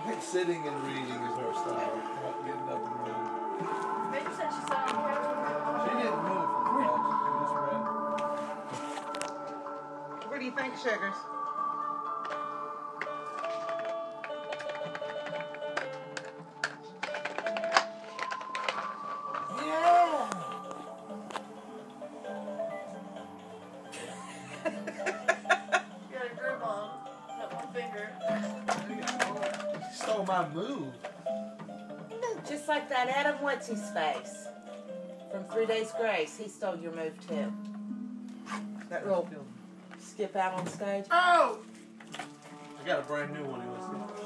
Sitting and reading is her style, not getting up and running. Maybe said she sat on the couch. She didn't move from the couch, she just read. What do you think, Sugars? Yeah. You got a groove on. That one finger. She stole my move. Just like that Adam What's-His-Face from 3 Days Grace. He stole your move too. That little skip out on stage. Oh! I got a brand new one.